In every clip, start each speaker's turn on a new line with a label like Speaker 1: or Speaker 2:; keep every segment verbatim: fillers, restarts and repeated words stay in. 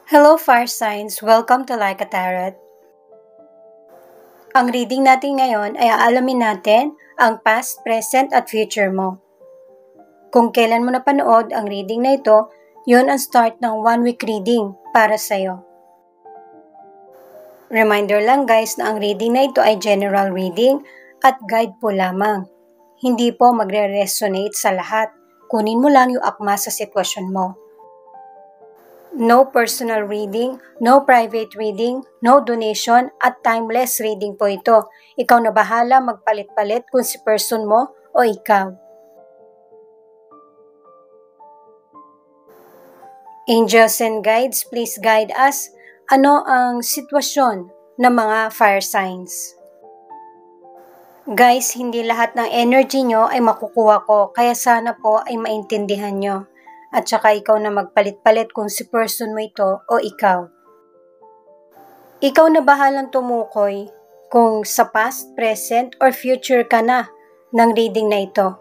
Speaker 1: Hello Fire Signs! Welcome to Like a Tarot. Ang reading natin ngayon ay aalamin natin ang past, present at future mo. Kung kailan mo napanood ang reading na ito, yun ang start ng one week reading para sa'yo. Reminder lang guys na ang reading na ito ay general reading at guide po lamang. Hindi po magre-resonate sa lahat. Kunin mo lang yung akma sa sitwasyon mo. No personal reading, no private reading, no donation, at timeless reading po ito. Ikaw na bahala magpalit-palit kung si person mo o ikaw. Angels and guides, please guide us. Ano ang sitwasyon ng mga fire signs? Guys, hindi lahat ng energy nyo ay makukuha ko, kaya sana po ay maintindihan nyo. At saka ikaw na magpalit-palit kung si person mo ito o ikaw. Ikaw na bahalang tumukoy kung sa past, present, or future ka na ng reading na ito.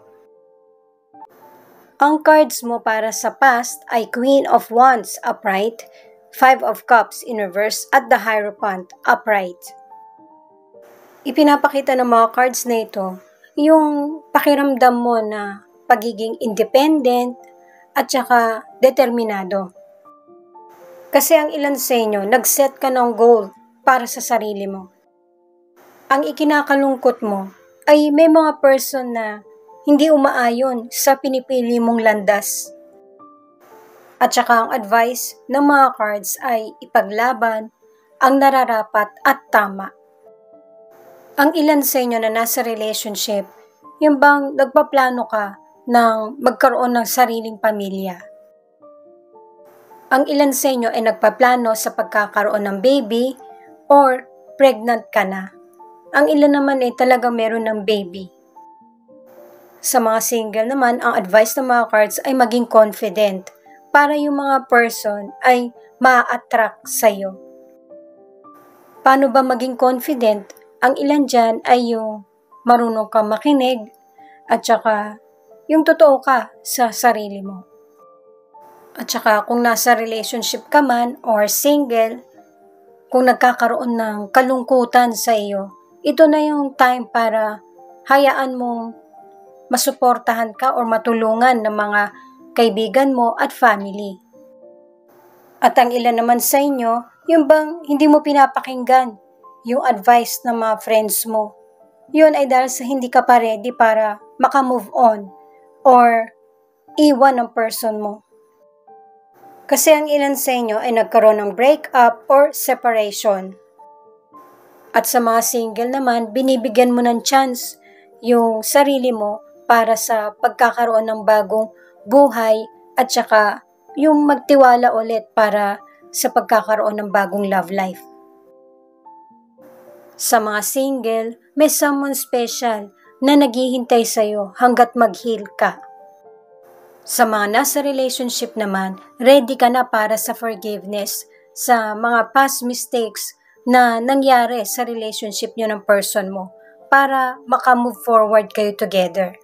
Speaker 1: Ang cards mo para sa past ay Queen of Wands upright, Five of Cups in reverse, at the Hierophant upright. Ipinapakita ng mga cards na ito yung pakiramdam mo na pagiging independent, at saka determinado. Kasi ang ilan sa inyo, nag-set ka ng goal para sa sarili mo. Ang ikinakalungkot mo ay may mga person na hindi umaayon sa pinipili mong landas. At saka ang advice ng mga cards ay ipaglaban ang nararapat at tama. Ang ilan sa inyo na nasa relationship, yung bang nagpaplano ka ng magkaroon ng sariling pamilya. Ang ilan sa inyo ay nagpaplano sa pagkakaroon ng baby or pregnant ka na. Ang ilan naman ay talagang meron ng baby. Sa mga single naman, ang advice ng mga cards ay maging confident para yung mga person ay ma-attract sa'yo. Paano ba maging confident? Ang ilan dyan ay yung marunong kang makinig at saka yung totoo ka sa sarili mo. At saka kung nasa relationship ka man or single, kung nagkakaroon ng kalungkutan sa iyo, ito na yung time para hayaan mong masuportahan ka or matulungan ng mga kaibigan mo at family. At ang ilan naman sa inyo, yung bang hindi mo pinapakinggan yung advice ng mga friends mo. Yun ay dahil sa hindi ka pa ready para maka-move on or iwan ng person mo. Kasi ang ilan sa inyo ay nagkaroon ng breakup or separation. At sa mga single naman, binibigyan mo ng chance yung sarili mo para sa pagkakaroon ng bagong buhay at saka yung magtiwala ulit para sa pagkakaroon ng bagong love life. Sa mga single, may someone special na naghihintay sa'yo hanggat mag-heal ka. Sa mga nasa relationship naman, ready ka na para sa forgiveness sa mga past mistakes na nangyari sa relationship nyo ng person mo para maka-move forward kayo together.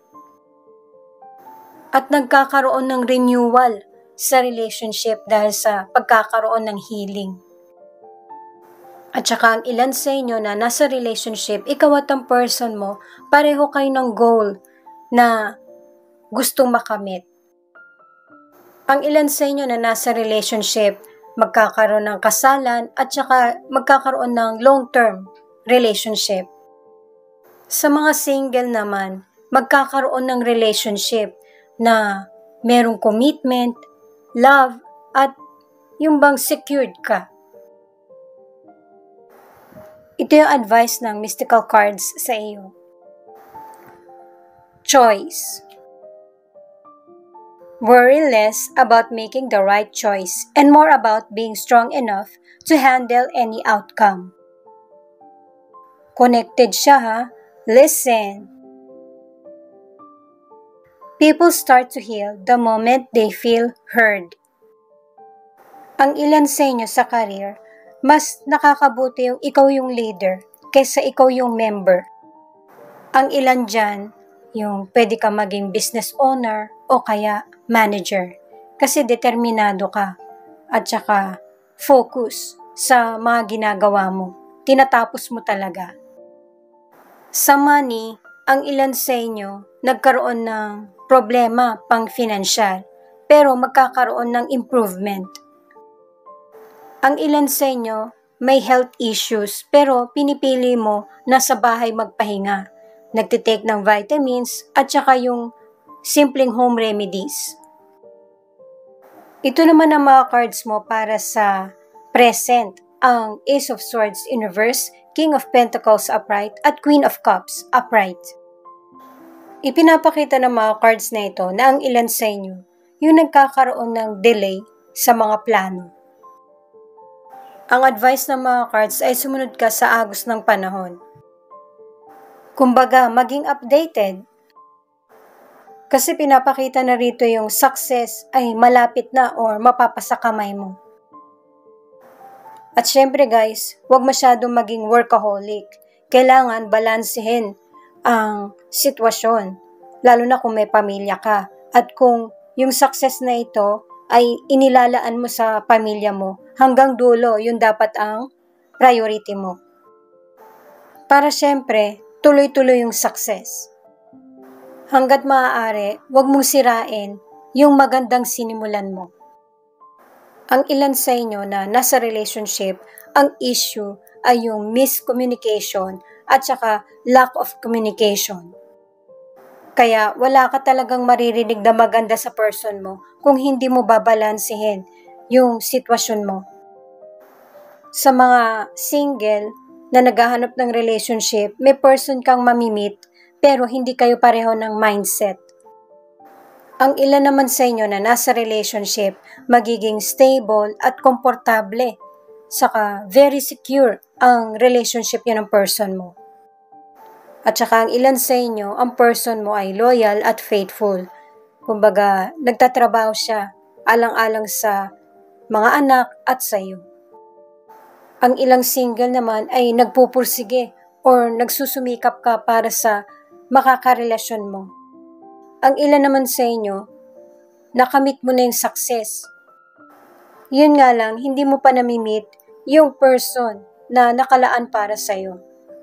Speaker 1: At nagkakaroon ng renewal sa relationship dahil sa pagkakaroon ng healing. At saka ang ilan sa inyo na nasa relationship, ikaw at ang person mo, pareho kayo ng goal na gustong makamit. Ang ilan sa inyo na nasa relationship, magkakaroon ng kasalan at saka magkakaroon ng long-term relationship. Sa mga single naman, magkakaroon ng relationship na merong commitment, love, at yung bang secured ka. Ito yung advice ng mystical cards sa iyo. Choice. Worry less about making the right choice and more about being strong enough to handle any outcome. Connected siya ha? Listen. People start to heal the moment they feel heard. Ang ilan sa inyo sa career, mas nakakabuti yung ikaw yung leader kaysa ikaw yung member. Ang ilan dyan, yung pwede ka maging business owner o kaya manager kasi determinado ka at saka focus sa mga ginagawa mo. Tinatapos mo talaga. Sa money, ang ilan sa inyo nagkaroon ng problema pang financial, pero magkakaroon ng improvement. Ang ilan sa inyo may health issues, pero pinipili mo na sa bahay magpahinga. Nagtitake ng vitamins at saka yung simpleng home remedies. Ito naman ang mga cards mo para sa present. Ang Ace of Swords in reverse, King of Pentacles upright, at Queen of Cups upright. Ipinapakita ng mga cards na ito na ang ilan sa inyo yung nagkakaroon ng delay sa mga plano. Ang advice ng mga cards ay sumunod ka sa agos ng panahon. Kumbaga, maging updated. Kasi pinapakita na rito yung success ay malapit na or mapapasa kamay mo. At syempre guys, huwag masyadong maging workaholic. Kailangan balansehin ang sitwasyon, lalo na kung may pamilya ka. At kung yung success na ito ay inilalaan mo sa pamilya mo, hanggang dulo, yun dapat ang priority mo. Para syempre, tuloy-tuloy yung success. Hanggat maaari, huwag mong sirain yung magandang sinimulan mo. Ang ilan sa inyo na nasa relationship, ang issue ay yung miscommunication at saka lack of communication. Kaya wala ka talagang maririnig na maganda sa person mo kung hindi mo babalansehin yung sitwasyon mo. Sa mga single na naghahanap ng relationship, may person kang mamimit pero hindi kayo pareho ng mindset. Ang ilan naman sa inyo na nasa relationship, magiging stable at komportable, saka very secure ang relationship niyo ng person mo. At saka ang ilan sa inyo, ang person mo ay loyal at faithful. Kumbaga, nagtatrabaho siya alang-alang sa mga anak at sa iyo. Ang ilang single naman ay nagpupursige or nagsusumikap ka para sa makakarelasyon mo. Ang ilan naman sa inyo, nakamit mo na yung success. Yun nga lang, hindi mo pa namimit yung person na nakalaan para sa'yo.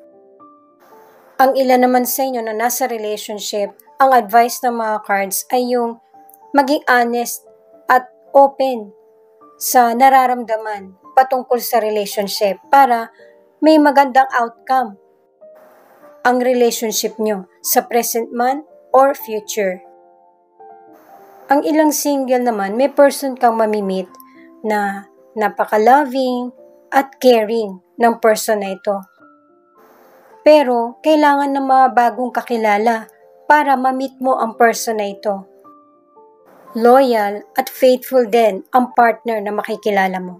Speaker 1: Ang ilan naman sa inyo na nasa relationship, ang advice ng mga cards ay yung maging honest at open sa nararamdaman patungkol sa relationship para may magandang outcome ang relationship nyo sa present man or future. Ang ilang single naman, may person kang mamimit na napaka-loving at caring ng person na ito. Pero, kailangan ng mga bagong kakilala para ma-meet mo ang person na ito. Loyal at faithful din ang partner na makikilala mo.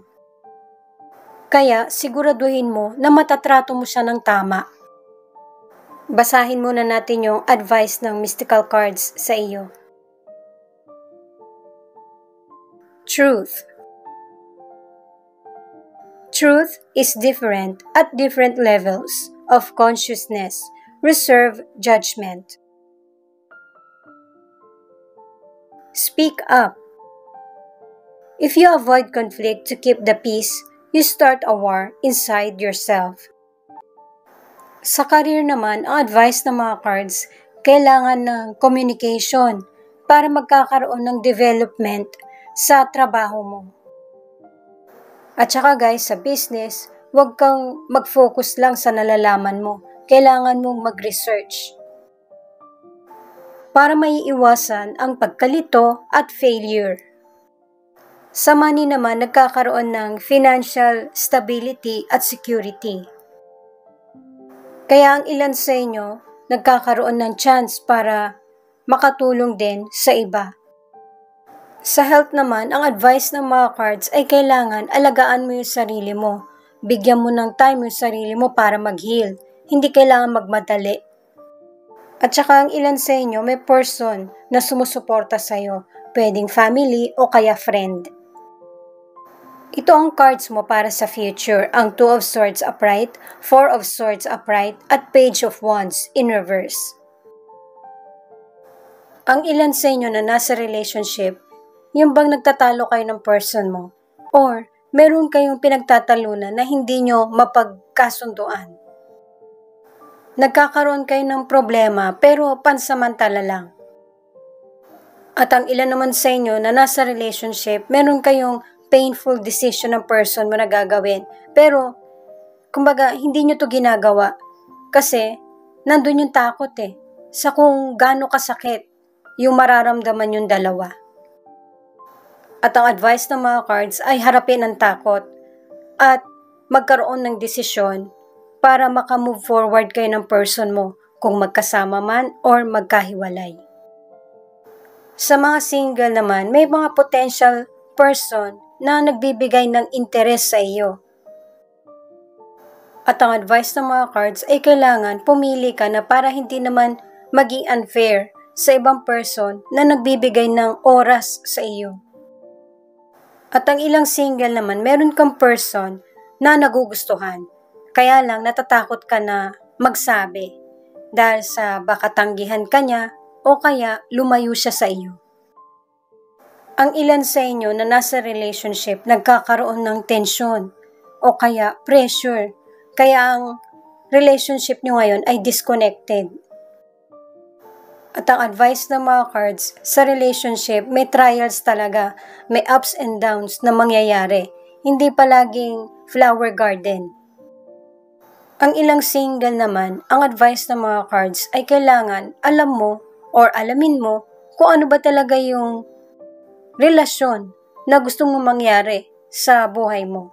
Speaker 1: Kaya, siguraduhin mo na matatrato mo siya ng tama. Basahin muna natin yung advice ng mystical cards sa iyo. Truth. Truth is different at different levels of consciousness. Reserve judgment. Speak up. If you avoid conflict to keep the peace, you start a war inside yourself. Sa career naman, ang advice ng mga cards, kailangan ng communication para magkakaroon ng development sa trabaho mo. At saka guys, sa business, huwag kang mag-focus lang sa nalalaman mo. Kailangan mong mag-research para maiiwasan ang pagkalito at failure. Sa money naman, nagkakaroon ng financial stability at security. Kaya ang ilan sa inyo, nagkakaroon ng chance para makatulong din sa iba. Sa health naman, ang advice ng mga cards ay kailangan alagaan mo yung sarili mo. Bigyan mo ng time yung sarili mo para mag-heal. Hindi kailangan magmadali. At saka ang ilan sa inyo, may person na sumusuporta sa'yo. Pwedeng family o kaya friend. Ito ang cards mo para sa future, ang Two of Swords upright, Four of Swords upright, at Page of Wands in reverse. Ang ilan sa inyo na nasa relationship, yung bang nagtatalo kayo ng person mo, or meron kayong pinagtatalunan na hindi nyo mapagkasunduan. Nagkakaroon kayo ng problema pero pansamantala lang. At ang ilan naman sa inyo na nasa relationship, meron kayong painful decision ng person mo na gagawin. Pero, kumbaga, hindi nyo to ginagawa. Kasi, nandun yung takot eh. Sa kung gaano kasakit yung mararamdaman yung dalawa. At ang advice ng mga cards ay harapin ang takot. At magkaroon ng desisyon para makamove forward kayo ng person mo kung magkasama man or magkahiwalay. Sa mga single naman, may mga potential person na nagbibigay ng interes sa iyo. At ang advice ng mga cards ay kailangan pumili ka na para hindi naman maging unfair sa ibang person na nagbibigay ng oras sa iyo. At ang ilang single naman, meron kang person na nagugustuhan. Kaya lang natatakot ka na magsabi dahil sa baka tanggihan ka niya o kaya lumayo siya sa iyo. Ang ilan sa inyo na nasa relationship nagkakaroon ng tensyon o kaya pressure. Kaya ang relationship nyo ngayon ay disconnected. At ang advice ng mga cards sa relationship, may trials talaga, may ups and downs na mangyayari. Hindi palaging flower garden. Ang ilang single naman, ang advice ng mga cards ay kailangan alam mo or alamin mo kung ano ba talaga yung relasyon na gusto mo mangyari sa buhay mo.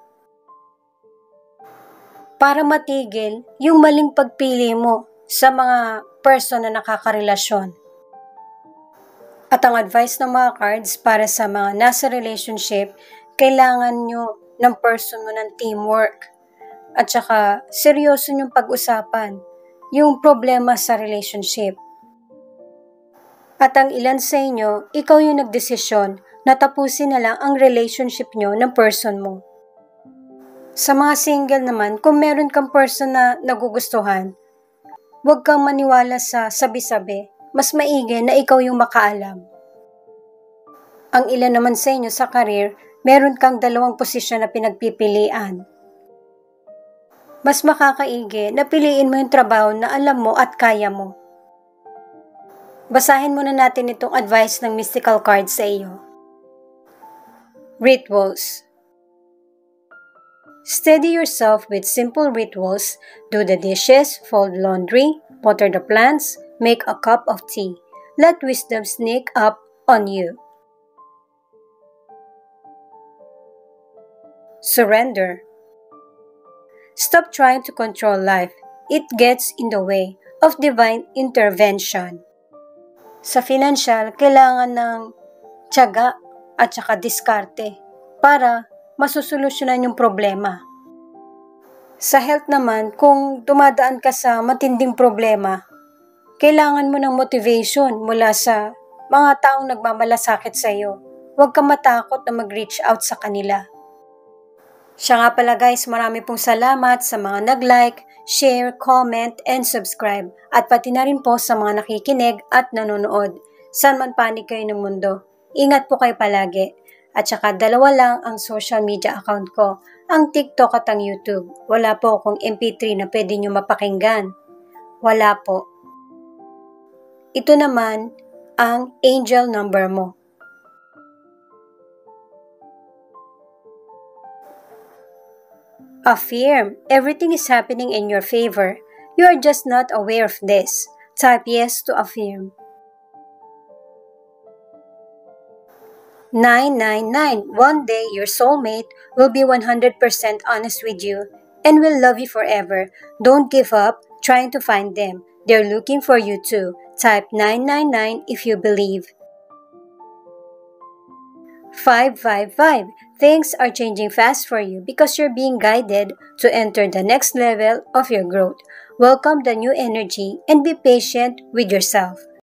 Speaker 1: Para matigil yung maling pagpili mo sa mga person na nakakarelasyon. At ang advice ng mga cards para sa mga nasa relationship, kailangan nyo ng person mo ng teamwork. At saka seryoso yung pag-usapan yung problema sa relationship. At ang ilan sa inyo, ikaw yung nagdesisyon na tapusin na lang ang relationship nyo ng person mo. Sa mga single naman, kung meron kang person na nagugustuhan, huwag kang maniwala sa sabi-sabi. Mas maigi na ikaw yung makaalam. Ang ilan naman sa inyo sa career, meron kang dalawang posisyon na pinagpipilian. Mas makakaigi na piliin mo yung trabaho na alam mo at kaya mo. Basahin muna natin itong advice ng mystical card sa iyo. Rituals. Steady yourself with simple rituals. Do the dishes, fold laundry, water the plants, make a cup of tea. Let wisdom sneak up on you. Surrender. Stop trying to control life. It gets in the way of divine intervention. Sa financial, kailangan ng tiyaga at saka diskarte para masusolusyonan yung problema. Sa health naman, kung dumadaan ka sa matinding problema, kailangan mo ng motivation mula sa mga taong nagmamalasakit sa iyo. Huwag kang matakot na mag-reach out sa kanila. Siya nga pala guys, marami pong salamat sa mga nag-like, share, comment, and subscribe. At pati na rin po sa mga nakikinig at nanonood. Saan man panig kayo ng mundo. Ingat po kayo palagi. At saka dalawa lang ang social media account ko, ang TikTok at ang YouTube. Wala po akong M P three na pwede nyo mapakinggan. Wala po. Ito naman ang angel number mo. Affirm, everything is happening in your favor. You are just not aware of this. Type yes to affirm. nine nine nine. One day, your soulmate will be one hundred percent honest with you and will love you forever. Don't give up trying to find them. They're looking for you too. Type nine nine nine if you believe. five five five. Things are changing fast for you because you're being guided to enter the next level of your growth. Welcome the new energy and be patient with yourself.